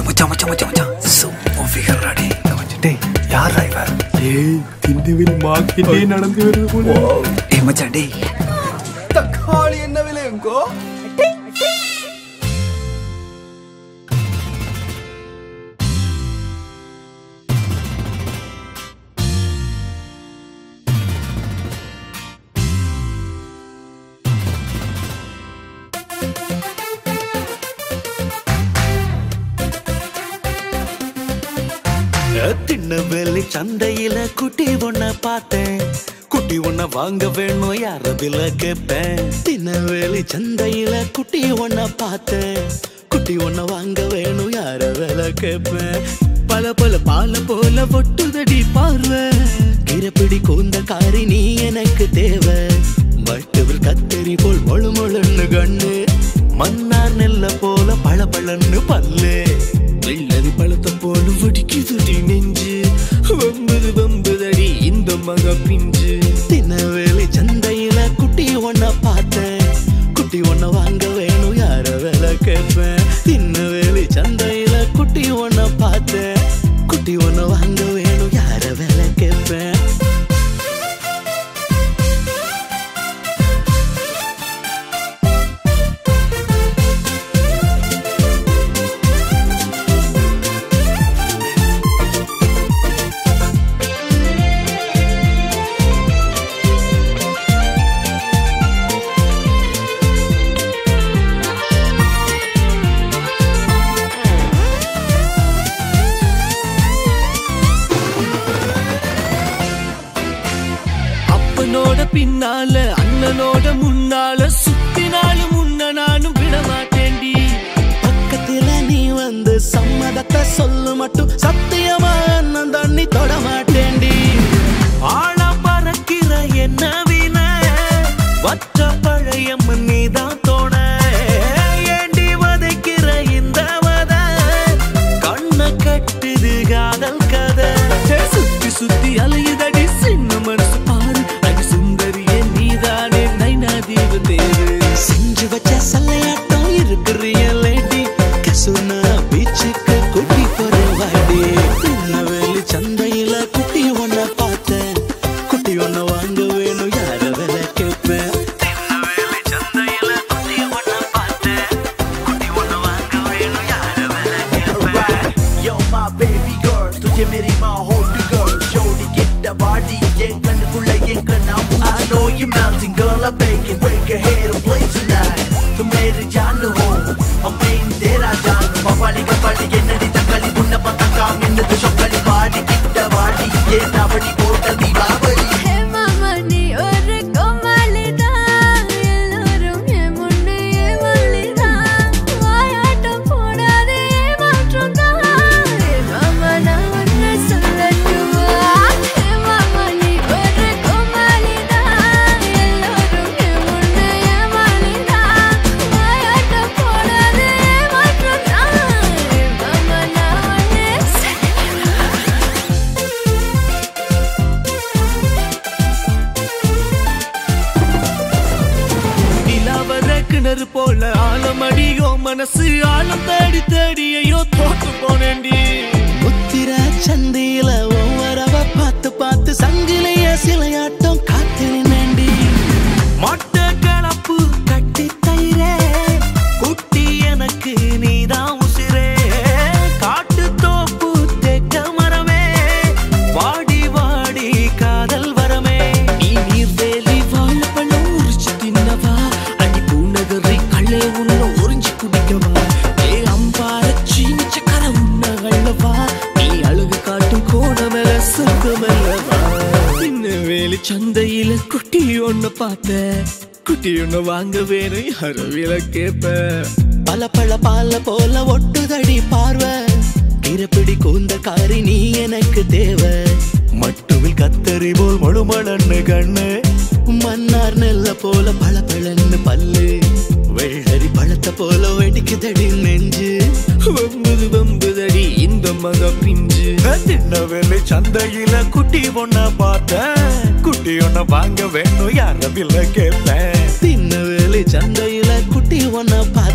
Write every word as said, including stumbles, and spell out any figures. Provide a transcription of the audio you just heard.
மச்சான் மச்சான் மச்சான் மச்சான் சும்மா ஃபிகர் ராடி டேய் யார் டிரைவர் ஏய் திண்டுவில் மார்க்கெட்டே நடந்து வருது போல ஏய் மச்சான் டேய் தக்காளி என்ன விலைங்கோ திண்ணவேலி சந்தையில குட்டி ஒன்ன பார்த்தேன் குட்டி ஒன்ன வாங்க வேணும் யாரதில கேட்பேன் திண்ணவேலி சந்தையில குட்டி ஒன்ன பார்த்தேன் குட்டி ஒன்ன வாங்க வேணும் யாரதில கேட்பேன் பல பல பால போல ஒட்டுதடி பார்வை கிரப்பிடி கூந்த காரி நீ எனக்கு தேவை மட்டுவில் கத்தரி போல் மொழு மொழுன்னு கண்ணு மன்னார் நெல்ல போல பழ பழன்னு பல்லு வெள்ளரி பழத்தம் போல வடிக்குதுடி நெஞ்சு வம்புது வம்புதடி இந்த மக பிஞ்சு தினவேலி சந்தையில குட்டி ஒன்ன பார்த்தேன் குட்டி ஒன்ன வாங்க வேணும் யார வேலை கேட்பேன் தினவேலி சந்தையில குட்டி ஒன்ன பார்த்தேன் குட்டி ஒன்ன வாங்க வேணும் யார வேலை கேட்பேன் பின்னால அண்ணனோட முன்னால சுத்தினாலும் முன்ன நானும் விட மாட்டேன்டி பக்கத்துல நீ வந்து சம்மதத்தை சொல்லு மட்டும் சத்தியமா அண்ணன் தண்ணி தொட மாட்டேன்டி ஆழ பறக்கிற என்ன வீண வற்ற பழைய நீதான் தோண ஏண்டி வதைக்கிற இந்த வத கண்ண கட்டுது காதல் கதை சுத்தி சுத்தி அலையுதடி சின்ன மனசு பாரு செஞ்சு வச்ச சல்லையாட்டம் இருக்கிறிய லேடி கசுனா பீச்சுக்கு குட்டி போற வாடி திண்ணவேலி சந்தையில குட்டி ஒன்ன பார்த்தேன் குட்டி ஒன்ன வாங்க வேணும் யார வேலை கேட்பேன் திண்ணவேலி சந்தையில குட்டி ஒன்ன பார்த்தேன் குட்டி ஒன்ன வாங்க வேணும் யார வேலை கேட்பேன் Yo my baby girl तुझे मेरी माँ hold girl जोड़ी get the body என் கண்ணுக்குள்ள என் கண்ணா I know you melting girl I beg it break your head and play tonight tu mere jaan ho hum main tera jaan pawali ka pali ennadi takali bunna pataka minnu tu shokkali paadi kitta vaadi ye navadi pota diwali hey mama ni oru komalida ellorum en munne evalida vaayata podade maatrunda hey mama na unna sollattuva hey mama ni oru komalida ellorum en munne evalida vaayata podade maatrunda hey mama na unna நிலவர கிணறு போல ஆழமடியோ மனசு ஆழம் தேடி தேடியோ தோத்து போனேண்டி முத்திர சந்தையில ஒவ்வொருவ பார்த்து பார்த்து சங்கிலிய சிலையாட்டம் காத்து நின்னேண்டி மொட்டை கலப்பு கட்டி தயிரே குட்டி எனக்கு நீதான் உசிரே காட்டு தோப்பு தெக்க மரமே வாடி வாடி காதல் வரமே நீ நீர்வேலி வாழைப்பழம் உரிச்சு தின்னவா அடி பூநகரை கள்ளே உள்ள உறிஞ்சி குடிக்கவா ஏ அம்பார சீனி சக்கர உன்ன அள்ளவா நீ அழகு காட்டும் கோணமெல சொர்க்கமெல்லவா திண்ணவேலி சந்தையில குட்டி ஒண்ணு பார்த்த குட்டி ஒண்ணு வாங்க வேணும் யாரவில கேப்ப பல பல பால போல ஒட்டுதடி பார்வை கிரப்பிடி கூந்த காரி நீ எனக்கு தேவை மட்டுவில் கத்தரி போல் மொழுமழன்னு கண்ணு மன்னார் நெல்ல போல பழ பழன்னு பல்லு வெள்ளரி பழத்த போல வெடிக்குதடி நெஞ்சு வம்புது வம்புதடி இந்த மக பிஞ்சு திண்ணவேலி சந்தையில குட்டி ஒன்ன பார்த்தேன் குட்டி ஒன்ன வாங்க வேணும் யாரவில கேட்பேன் திண்ணவேலி சந்தையில குட்டி ஒன்ன